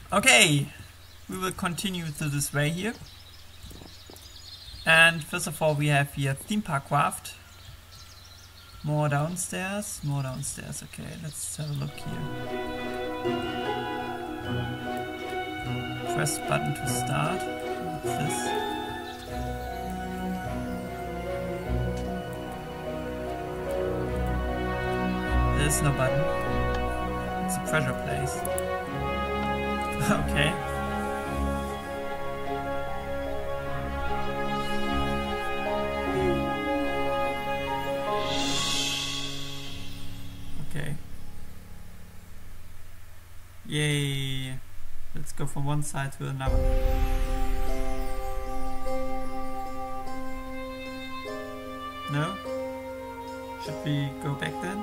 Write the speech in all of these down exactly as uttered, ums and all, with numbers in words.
Okay, we will continue through this way here. And first of all, we have here Theme Park Craft. More downstairs, more downstairs. Okay, let's have a look here. Press button to start. What's this? There's no button. It's a treasure place. Okay. Okay. Yay. Let's go from one side to another. No? Should we go back then?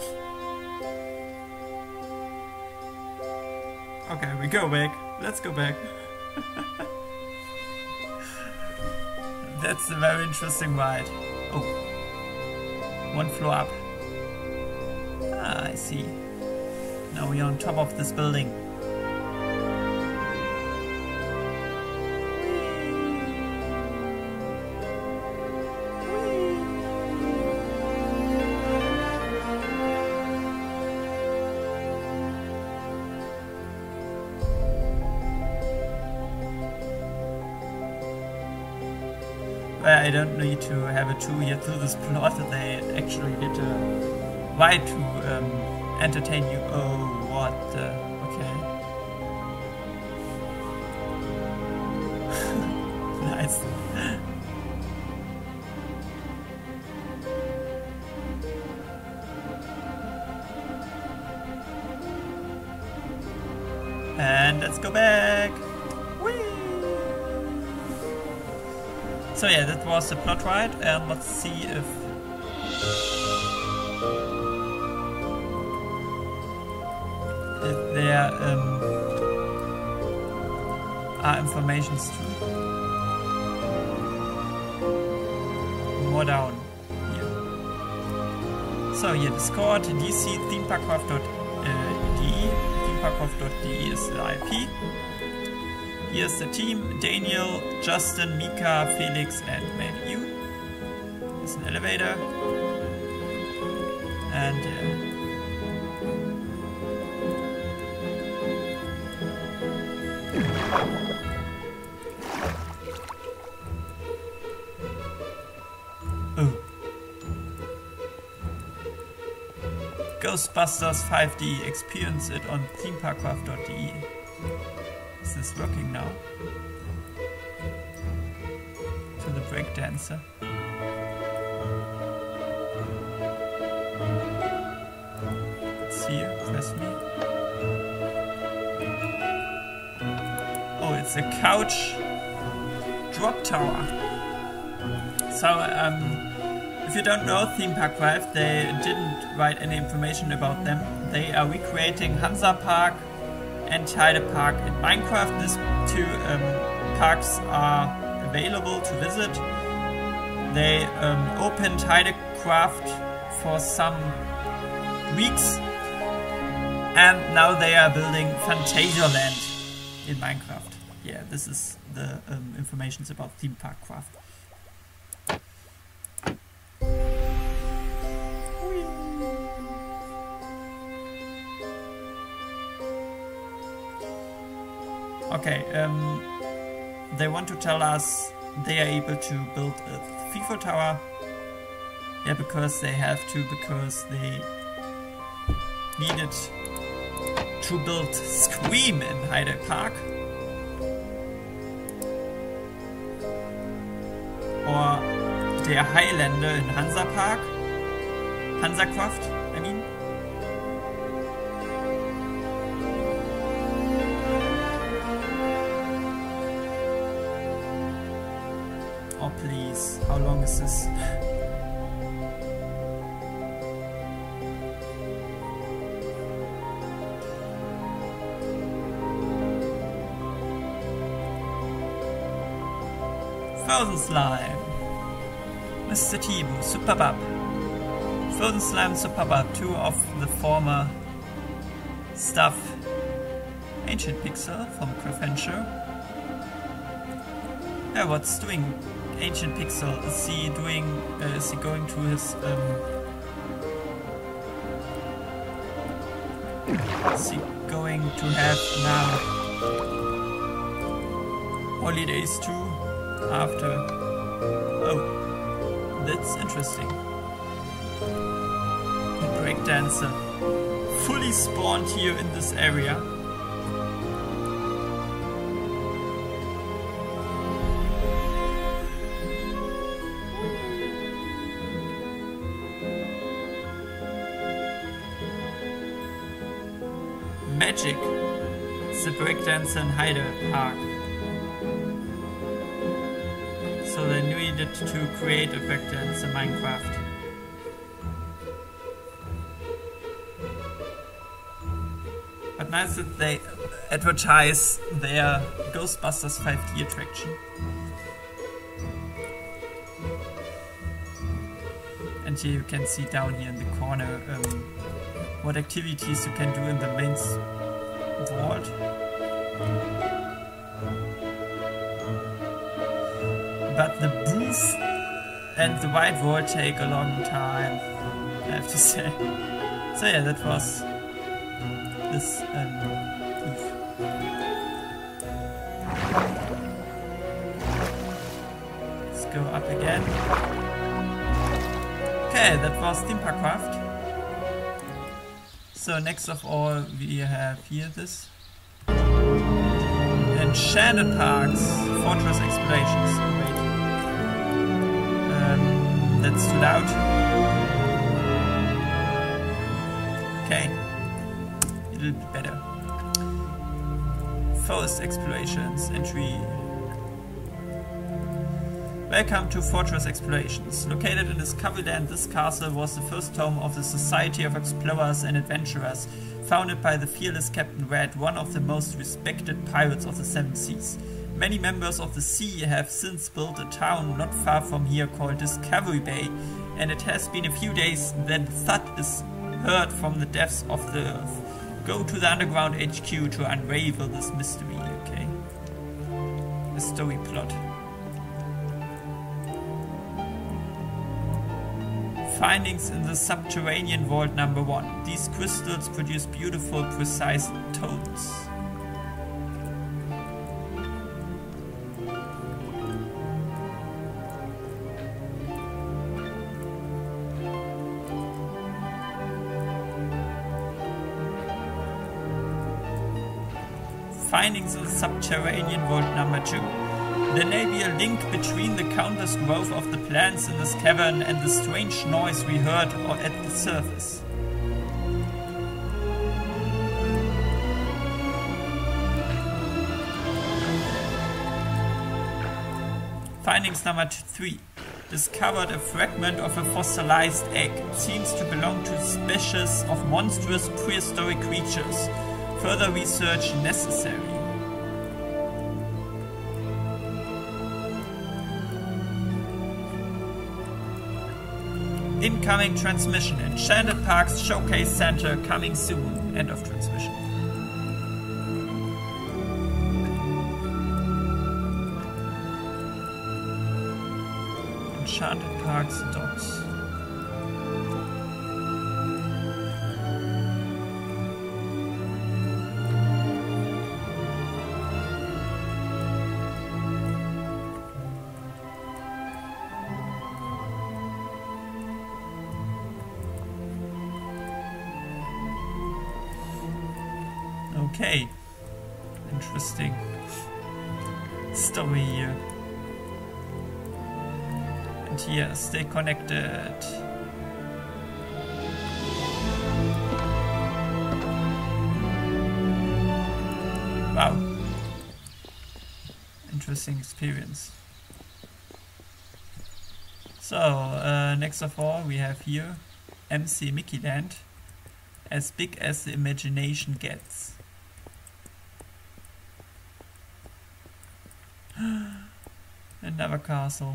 Okay, we go back. Let's go back. That's a very interesting ride. Oh. One floor up. Ah, I see. Now we're on top of this building. I don't need to have a tour here through this plot. They actually did a ride to um, entertain you. Oh, what? Uh, okay. Nice. And let's go back. So yeah, that was the plot ride, and let's see if if there um, are informations too. More down here. So here, Discord, D C themeparkcraft dot D E, themeparkcraft dot D E is the I P. Here's the team: Daniel, Justin, Mika, Felix, and maybe you. There's an elevator. And yeah. Oh. Ghostbusters five D. Experience it on themeparkcraft dot D E. Is this working now? To the breakdancer. It's here, press me. Oh, it's a couch drop tower. So, um, if you don't know Theme Park Craft, they didn't write any information about them. They are recreating Hansa Park and Heide Park in Minecraft. These two um, parks are available to visit. They um, opened Heidecraft for some weeks, and now they are building Phantasialand in Minecraft. Yeah, this is the um, information about Theme Park Craft. Okay, um, they want to tell us they are able to build a FIFO tower. Yeah, because they have to, because they needed to build Scream in Heide Park. Or der Highlander in Hansa Park. Hansacraft, I mean. Oh please, how long is this? Frozen Slime. Mister Team, Superbub. Frozen Slime, Superbub, two of the former stuff Ancient Pixel from Crafenture. Yeah, what's doing Ancient Pixel? Is he doing, uh, is he going to his, um, is he going to have now holidays too after? Oh, that's interesting. The breakdancer fully spawned here in this area. Magic, the breakdancer in Hyde Park. So they needed to create a breakdance in Minecraft. But nice that they advertise their Ghostbusters five D attraction. And here you can see down here in the corner um, what activities you can do in the main vault. But the booth and the white vault take a long time, I have to say. So yeah, that was this um, booth. Let's go up again. Okay, that was Theme Park Craft. So next of all we have here this Enchanted Parks Fortress Explorations. Oh, wait. Um, that's too loud. Okay. It'll be better. Forest Explorations entry. Welcome to Fortress Explorations. Located in Discovery Land, this castle was the first home of the Society of Explorers and Adventurers, founded by the fearless Captain Red, one of the most respected pirates of the Seven Seas. Many members of the sea have since built a town not far from here called Discovery Bay, and it has been a few days that thud is heard from the depths of the earth. Go to the underground H Q to unravel this mystery, okay? A story plot. Findings in the subterranean vault number one. These crystals produce beautiful, precise tones. Findings in the subterranean vault number two. There may be a link between the countless growth of the plants in this cavern and the strange noise we heard at the surface. Findings number three. Discovered a fragment of a fossilized egg. It seems to belong to a species of monstrous prehistoric creatures. Further research necessary. Incoming transmission. Enchanted Parks Showcase Center coming soon. End of transmission. Enchanted Parks Docks. Okay, interesting story here. And here, stay connected. Wow, interesting experience. So, uh, next of all, we have here M C Mickey Land, as big as the imagination gets. Another castle.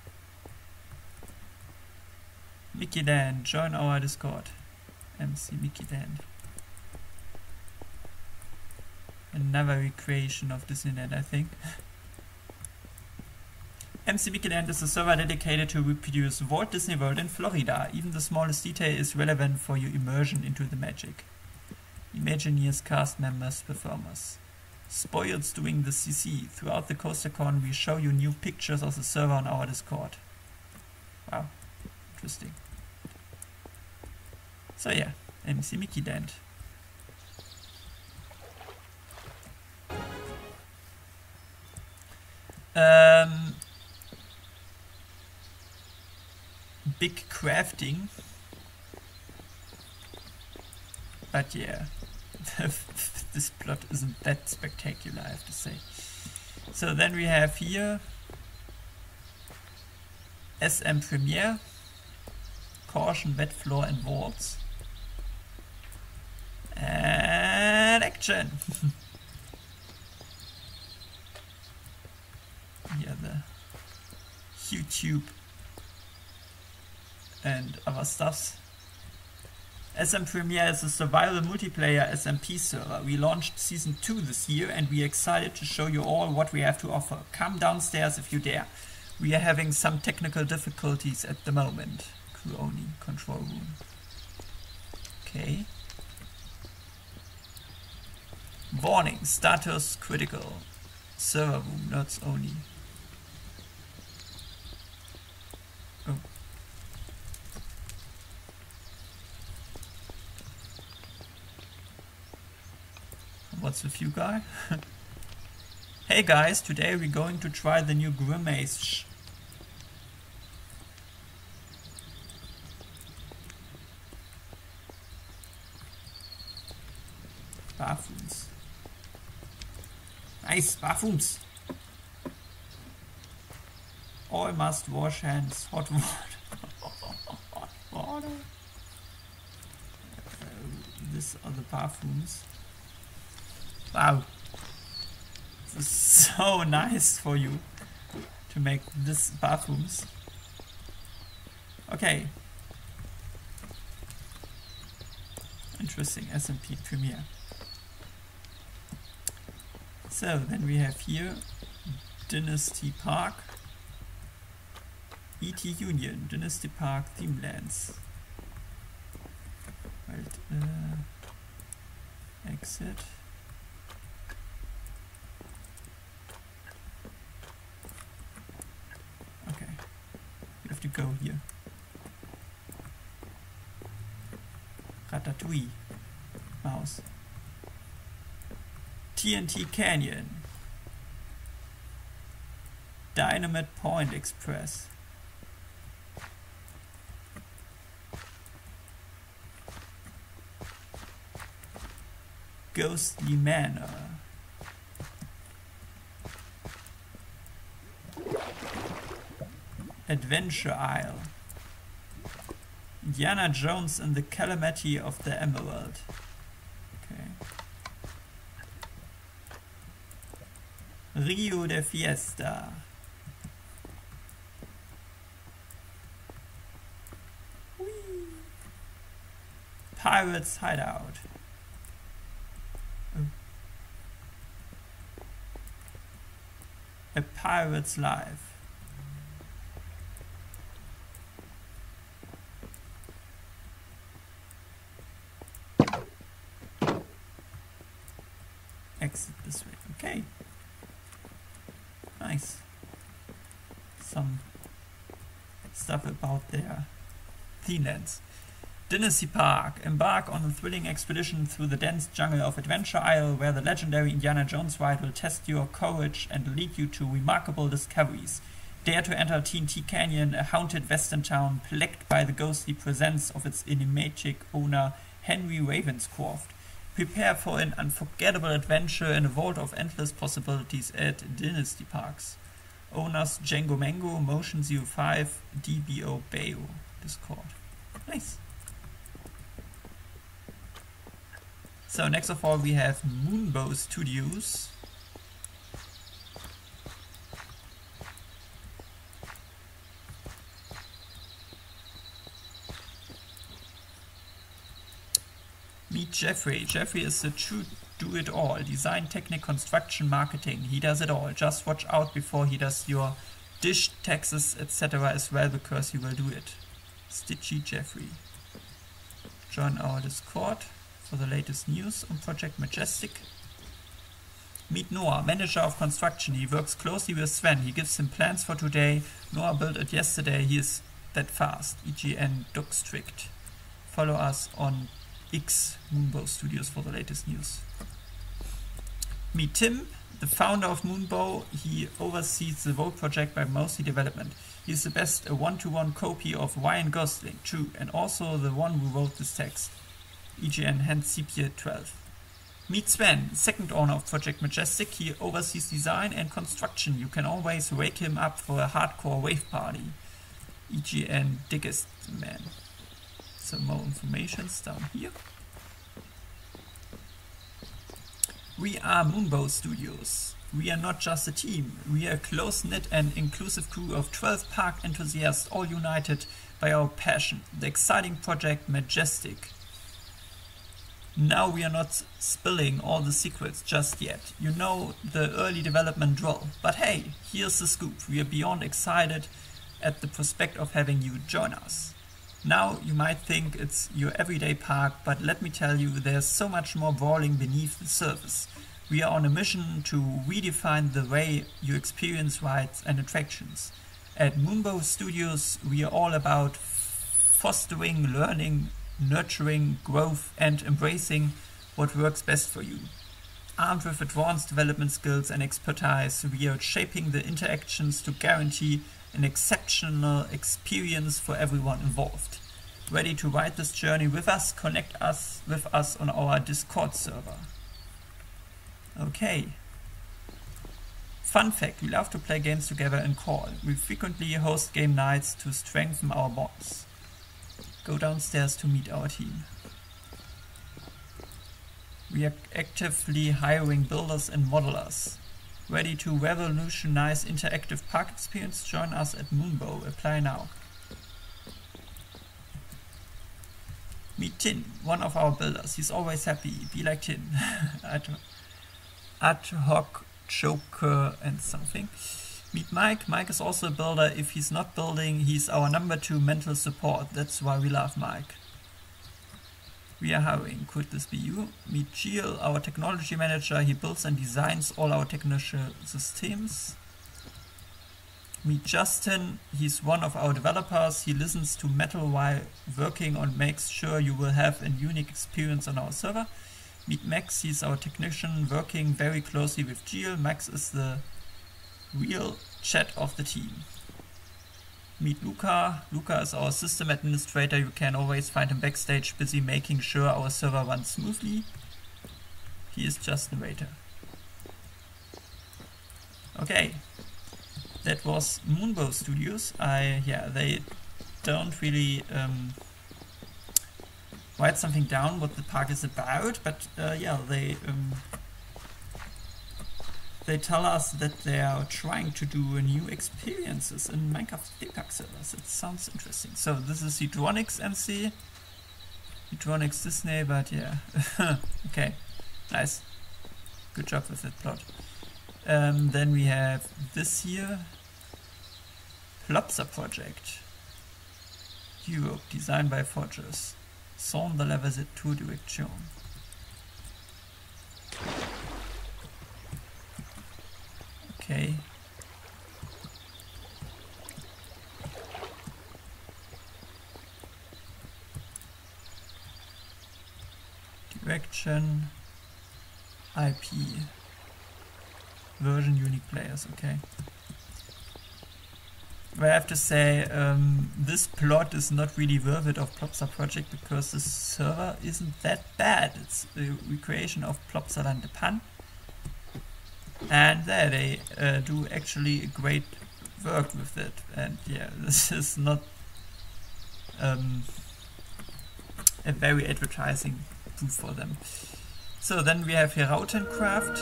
Mickey Land, join our Discord. M C Mickey Land. another recreation of Disneyland, I think. M C Mickey Land is a server dedicated to reproduce Walt Disney World in Florida. Even the smallest detail is relevant for your immersion into the magic. Imagineers, cast members, performers. Spoils doing the C C. Throughout the CoasterCon we show you new pictures of the server on our Discord. Wow, interesting. So yeah, M C Mickey Land. Um, big crafting, but yeah, this plot isn't that spectacular, I have to say. So then we have here S M Premiere, Caution, Wet Floor and Walls, and action! Here the YouTube and other stuffs. S M Premiere is a survival multiplayer S M P server. We launched season two this year and we are excited to show you all what we have to offer. Come downstairs if you dare. We are having some technical difficulties at the moment. Crew only, control room. Okay. Warning, status critical. Server room, nerds only. Oh. What's with you, guy? Hey guys, today we're going to try the new Grimace. Bathrooms. Nice, bathrooms. All must wash hands. Hot water. Hot water. Uh, these are the bathrooms. Wow. This is so nice for you to make this bathrooms. Okay. Interesting, S M P Premiere. So then we have here Dynasty Park, E T Union, Dynasty Park Themelands. Right, uh, exit. Okay, we have to go here. Ratatouille, mouse. T N T Canyon, Dynamite Point Express, Ghostly Manor, Adventure Isle, Indiana Jones and the Calamity of the Emerald. Rio de Fiesta, Whee. Pirates Hideout, oh. A Pirate's Life, exit this way. Okay. Nice. Some stuff about their themelands. Dynasty Park. Embark on a thrilling expedition through the dense jungle of Adventure Isle, where the legendary Indiana Jones ride will test your courage and lead you to remarkable discoveries. Dare to enter T N T Canyon, a haunted western town plagued by the ghostly presence of its enigmatic owner, Henry Ravenscroft. Prepare for an unforgettable adventure in a world of endless possibilities at Dynasty Parks. Owners Django Mango, Motion zero five, D B O Bayo, Discord. Nice. So next of all we have Moonbow Studios. Meet Jeffrey. Jeffrey is a true do it all. Design, technique, construction, marketing. He does it all. Just watch out before he does your dish, taxes, et cetera as well, because he will do it. Stitchy Jeffrey. Join our Discord for the latest news on Project Majestic. Meet Noah, manager of construction. He works closely with Sven. He gives him plans for today. Noah built it yesterday. He is that fast. E G N Duckstrict. Follow us on X, Moonbow Studios, for the latest news. Meet Tim, the founder of Moonbow. He oversees the Vogue project by mostly development. He's the best a one-to-one copy of Ryan Gosling, true, and also the one who wrote this text. E G N Hansipie twelve. Meet Sven, second owner of Project Majestic. He oversees design and construction. You can always wake him up for a hardcore wave party. E G N Diggest Man. So more informations down here. We are Moonbow Studios. We are not just a team. We are a close-knit and inclusive crew of twelve park enthusiasts, all united by our passion, the exciting Project Majestic. Now we are not spilling all the secrets just yet. You know the early development drill. But hey, here's the scoop. We are beyond excited at the prospect of having you join us. Now you might think it's your everyday park, but let me tell you, there's so much more brawling beneath the surface. We are on a mission to redefine the way you experience rides and attractions. At Moonbow Studios, we are all about fostering learning, nurturing growth, and embracing what works best for you. Armed with advanced development skills and expertise, we are shaping the interactions to guarantee an exceptional experience for everyone involved. Ready to ride this journey with us? Connect us with us on our Discord server. Okay. Fun fact, we love to play games together in call. We frequently host game nights to strengthen our bonds. Go downstairs to meet our team. We are actively hiring builders and modelers. Ready to revolutionize interactive park experience? Join us at Moonbow. Apply now. Meet Tin, one of our builders. He's always happy. Be like Tin. ad, ad hoc joker and something. Meet Mike. Mike is also a builder. If he's not building, he's our number two mental support. That's why we love Mike. We are hiring. Could this be you? Meet Gil, our technology manager. He builds and designs all our technical systems. Meet Justin. He's one of our developers. He listens to metal while working and makes sure you will have a unique experience on our server. Meet Max. He's our technician working very closely with Gil. Max is the real chat of the team. Meet Luca. Luca is our system administrator. You can always find him backstage, busy making sure our server runs smoothly. He is just a waiter. Okay, that was Moonbow Studios. I yeah, they don't really um, write something down what the park is about, but uh, yeah, they. Um, They tell us that they are trying to do new experiences in Minecraft theme park servers. It sounds interesting. So this is Hedronix M C. Hedronix Disney, but yeah. Okay, nice. Good job with that plot. Um, then we have this here. Plopsa Project. Europe, designed by Forgers. Sans de la Tour Direction. Okay. Direction, I P, version, unique players, okay. But I have to say, um, this plot is not really worth it of Plopsa Project because this server isn't that bad. It's a recreation of Plopsaland de Pan. And there they uh, do actually great work with it, and yeah, this is not um, a very advertising proof for them. So then we have Herautencraft.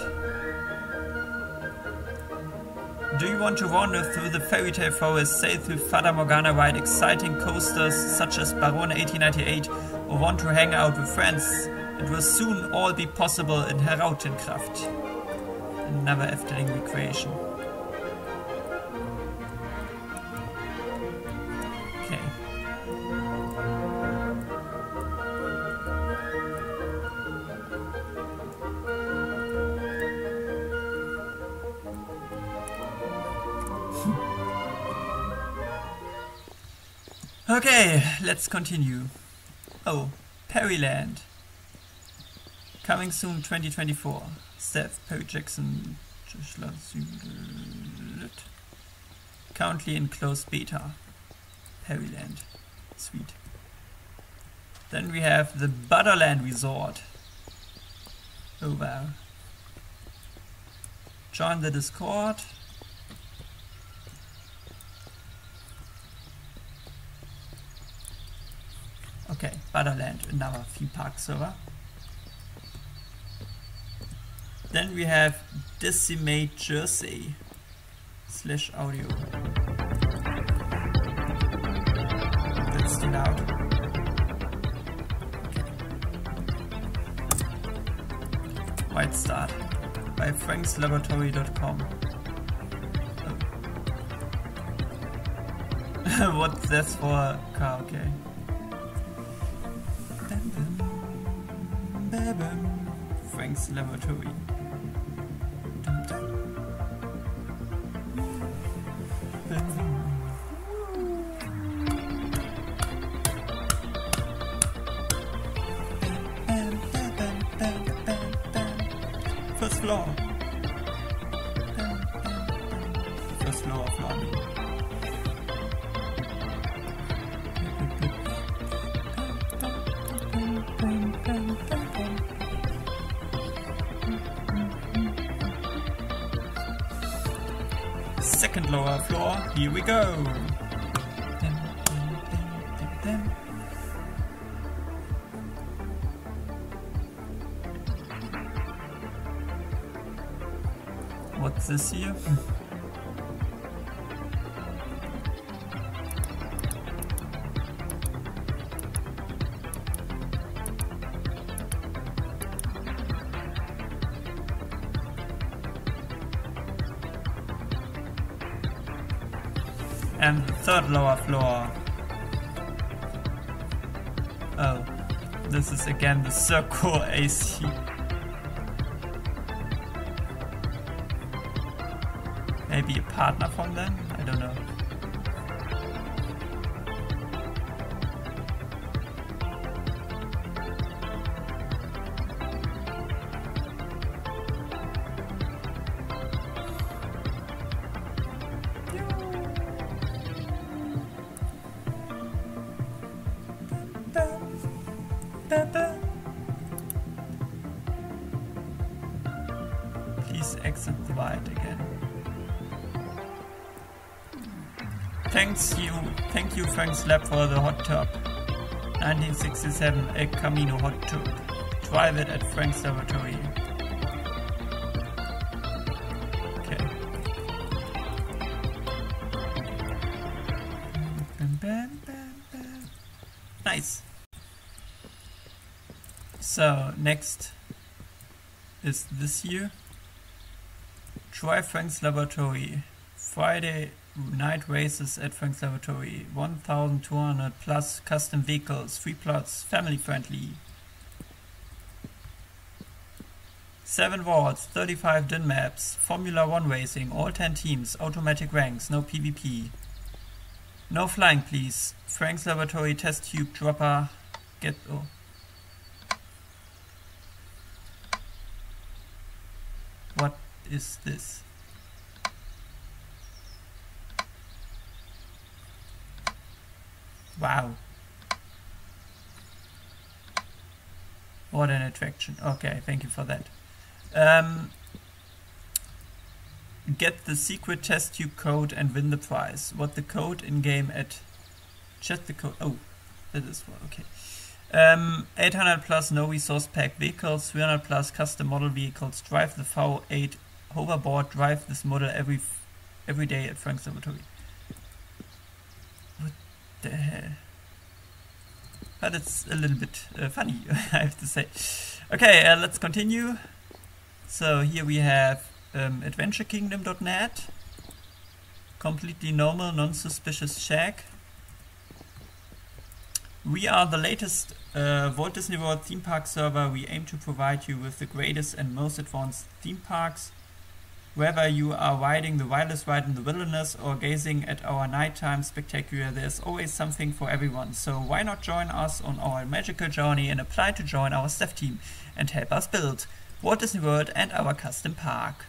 Do you want to wander through the fairy tale forest, sail through Fata Morgana, ride exciting coasters such as Barone eighteen ninety-eight, or want to hang out with friends It will soon all be possible in Herautenkraft. Another Efteling recreation. Okay. Okay, let's continue. Oh, Perryland. Coming soon twenty twenty-four. Steph, Perry Jackson, Joshua Zulet. Currently in closed beta. Perryland. Sweet. Then we have the Butterland Resort. Oh wow. Join the Discord. Okay, Butterland, another theme park server. Then we have Decimate Jersey slash audio. That's too loud. Okay. White Start by franks laboratory dot com. Oh. What that's for a car, okay. Frank's Laboratory. First floor. First floor of lobby. Second lower floor, here we go. What's this here? And the third lower floor. Oh, this is again the Circle A C. Maybe a partner from them? I don't know. Please exit the light again. Thanks you, thank you Frank's Lab for the hot tub. nineteen sixty-seven El Camino hot tub. Drive it at Frank's Laboratory. Okay. Bam, bam, bam, bam. Nice. So next is this year. Try Frank's Laboratory. Friday night races at Frank's Laboratory. one thousand two hundred plus custom vehicles, free plots, family friendly. seven wards, thirty-five D I N maps, Formula one racing, all ten teams, automatic ranks, no PvP. No flying please. Frank's Laboratory test tube dropper. Get oh. What is this? Wow. What an attraction. Okay, thank you for that. Um, get the secret test tube code and win the prize. What the code in game at... Check the code. Oh, that is what, okay. Um, eight hundred plus no resource pack vehicles, three hundred plus custom model vehicles. Drive the V eight hoverboard. Drive this model every every day at Frank's Laboratory. What the hell? but it's a little bit uh, funny, I have to say. Okay, uh, let's continue. So here we have um, adventure kingdom dot net. Completely normal, non-suspicious shack. We are the latest uh, Walt Disney World theme park server. We aim to provide you with the greatest and most advanced theme parks. Whether you are riding the wildest ride in the wilderness or gazing at our nighttime spectacular, there's always something for everyone. So why not join us on our magical journey and apply to join our staff team and help us build Walt Disney World and our custom park.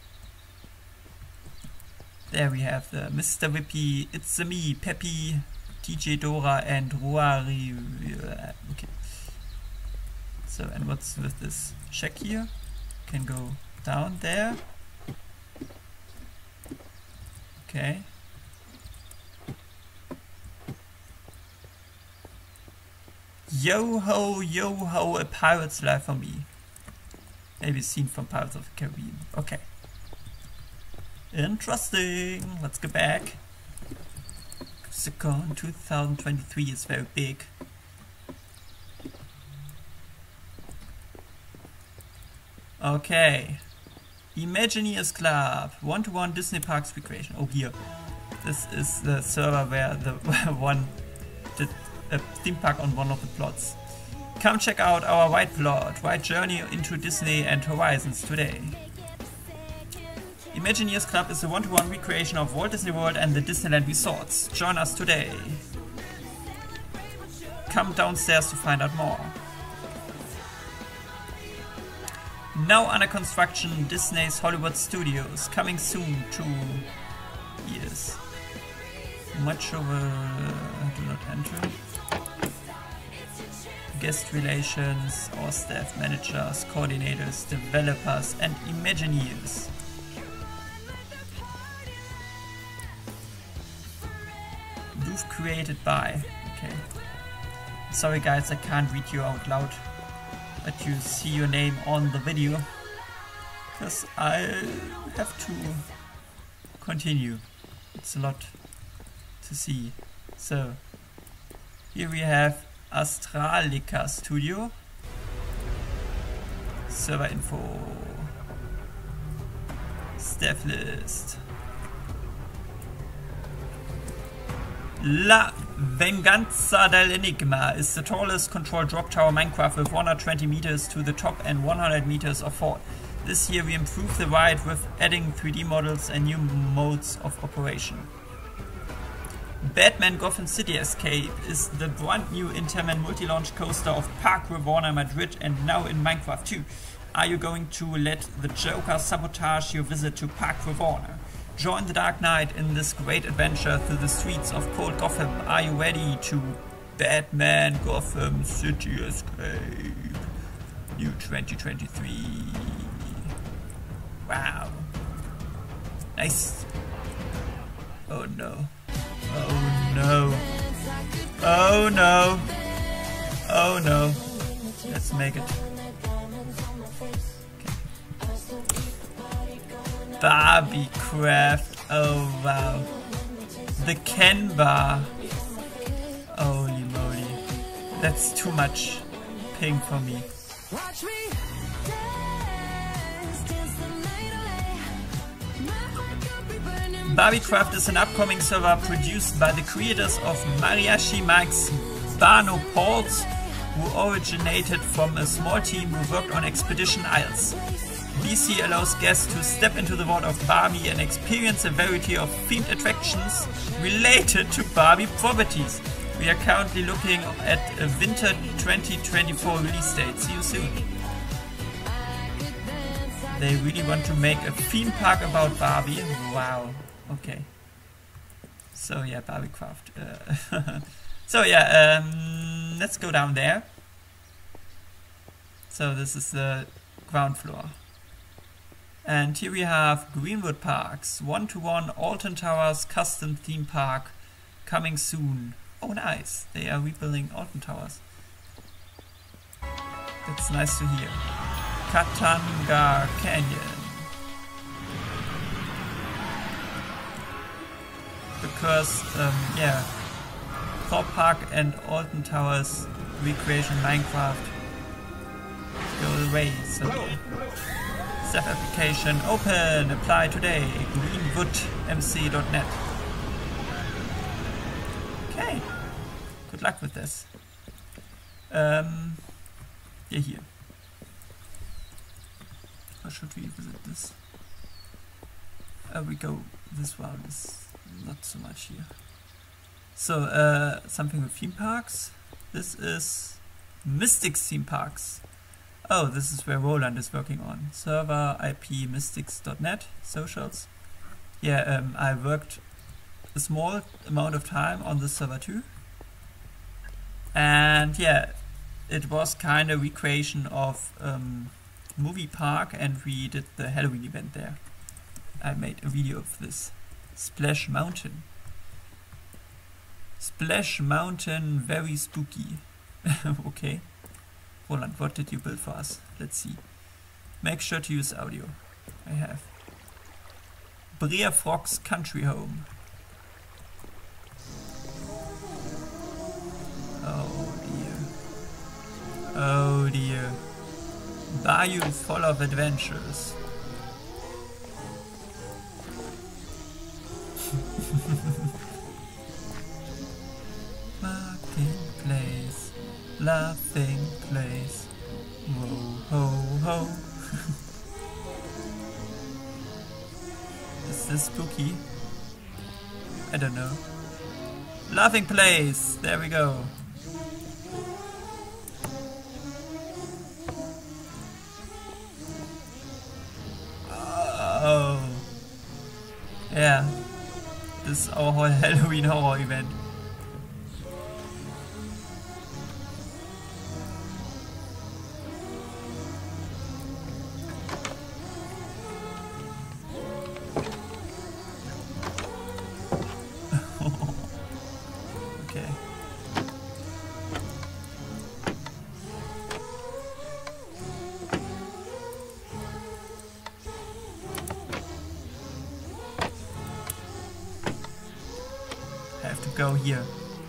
There we have the Mister Whippy, It's a Me, Peppy, T J Dora and Roari. Okay. So, and what's with this check here? Can go down there. Okay. Yo ho, yo ho, a pirate's life for me. Maybe a scene from Pirates of the Caribbean. Okay. Interesting. Let's go back. Second two thousand twenty-three is very big. Okay. Imagineers Club. One-to-one Disney Parks Recreation. Oh, here. This is the server where the one did a theme park on one of the plots. Come check out our white plot. White journey into Disney and Horizons today. Imagineers Club is a one-to-one recreation of Walt Disney World and the Disneyland resorts. Join us today. Come downstairs to find out more. Now under construction, Disney's Hollywood Studios. Coming soon to... Yes. Much over... Do not enter. Guest relations, our staff managers, coordinators, developers and Imagineers. Booth created by. Okay. Sorry guys, I can't read you out loud, but you see your name on the video, because I have to continue. It's a lot to see. So, here we have Astralica Studio. Server info. Staff list. La Venganza del Enigma is the tallest control drop tower Minecraft with one hundred twenty meters to the top and one hundred meters of fall. This year we improved the ride with adding three D models and new modes of operation. Batman Gotham City Escape is the brand new Interman multi-launch coaster of Park Rewarner Madrid and now in Minecraft too. Are you going to let the Joker sabotage your visit to Park Rewarner? Join the Dark Knight in this great adventure through the streets of cold Gotham. Are you ready to Batman Gotham City Escape? New twenty twenty-three. Wow. Nice. Oh no. Oh no. Oh no. Oh no. Let's make it. Barbie Craft, oh wow. The Ken Bar. Holy moly. That's too much pink for me. Barbie Craft is an upcoming server produced by the creators of Mariachi Mike's Bano Pauls, who originated from a small team who worked on Expedition Isles. B C allows guests to step into the world of Barbie and experience a variety of themed attractions related to Barbie properties. We are currently looking at a winter twenty twenty-four release date. See you soon. They really want to make a theme park about Barbie. Wow. Okay. So yeah, Barbie Craft. Uh, so yeah, um, let's go down there. So this is the ground floor. And here we have Greenwood Parks, one-to-one Alton Towers custom theme park coming soon. Oh nice, they are rebuilding Alton Towers. That's nice to hear. Katanga Canyon. Because, um, yeah, Thorpe Park and Alton Towers recreation Minecraft. Go away, so self-application open, apply today, greenwood m c dot net. Okay, good luck with this. Um, yeah, here. Or should we visit this? Uh, we go this route, is not so much here. So, uh, something with theme parks. This is Mystics theme parks. Oh, this is where Roland is working on. Server I P mystics dot net, socials. Yeah, um, I worked a small amount of time on this server too. And yeah, it was kind of recreation of um, movie park, and we did the Halloween event there. I made a video of this. Splash Mountain. Splash Mountain, very spooky. Okay. Roland, what did you build for us? Let's see. Make sure to use audio. I have. Brea Frog's Country Home. Oh dear. Oh dear. Bayou full of adventures. Marketplace, laughing place. Whoa, ho, ho. Is this spooky? I don't know. Laughing place, there we go. Oh. Yeah. This is our whole Halloween horror event. Okay. I have to go here.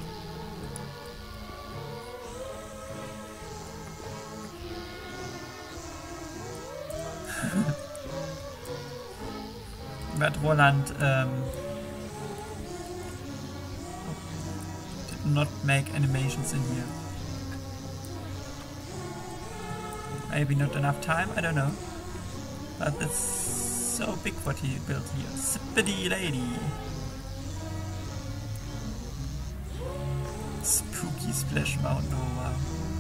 But Roland um, did not make animations in here. Maybe not enough time, I don't know. But it's so big what he built here. Zippity lady. Spooky Splash Mountain, oh wow.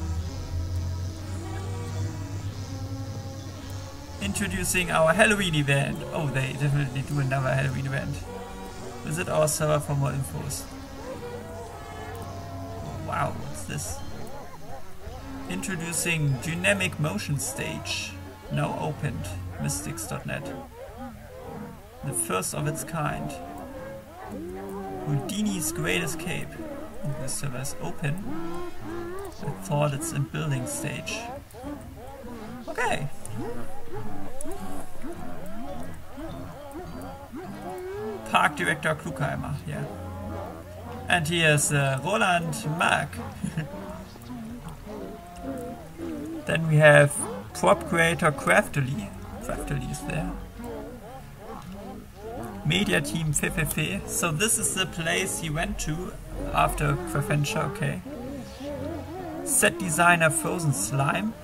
Introducing our Halloween event. Oh, they definitely do another Halloween event. Visit our server for more infos. Oh, wow, what's this? Introducing Dynamic Motion Stage. Now opened. mystics dot net. The first of its kind. Houdini's Great Escape. Oh, the server is open. I thought it's in building stage. Okay. Park Director Klugheimer, yeah. And here's uh, Roland Mack. Then we have Prop Creator Craftily. Craftily is there. Media Team Fefe. So this is the place he went to after Adventure, okay. Set Designer Frozen Slime.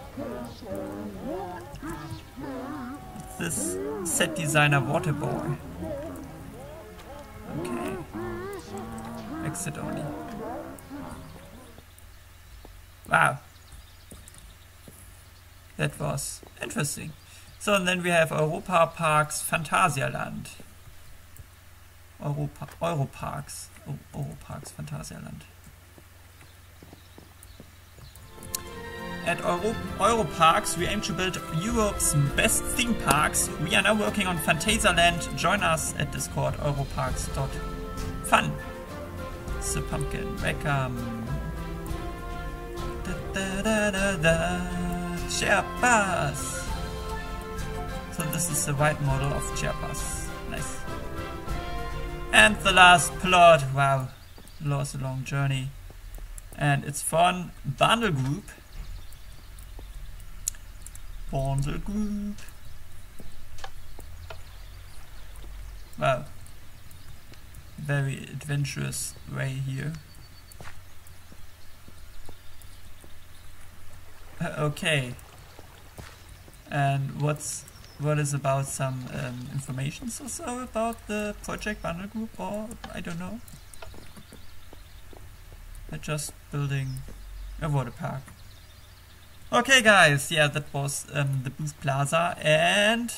This Set Designer Waterboy. Okay. Exit only. Wow. That was interesting. So and then we have Europa Parks Phantasialand. Europa Europarks. Oh, Europarks Phantasialand. At Euro Europarks, we aim to build Europe's best theme parks. We are now working on Phantasialand. Join us at Discord, europarks dot fun. It's a pumpkin. Welcome. Da, da, da, da, da. Chiapas. So this is the white model of Chiapas. Nice. And the last plot. Wow. It was a long journey. and it's from Bundle Group. Bundle Group. Wow. Very adventurous way here. Uh, okay. And what's what is about some um, information or so about the project Bundle Group, or I don't know. They're just building a water park. Okay guys, yeah, that was um, the Booth Plaza, and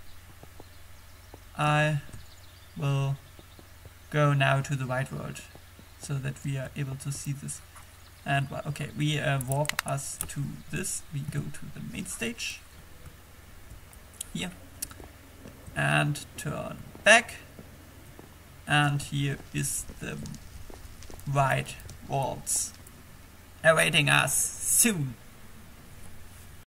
I will go now to the White World so that we are able to see this. And well, okay, we uh, warp us to this. We go to the main stage here and turn back, and here is the White Worlds awaiting us soon.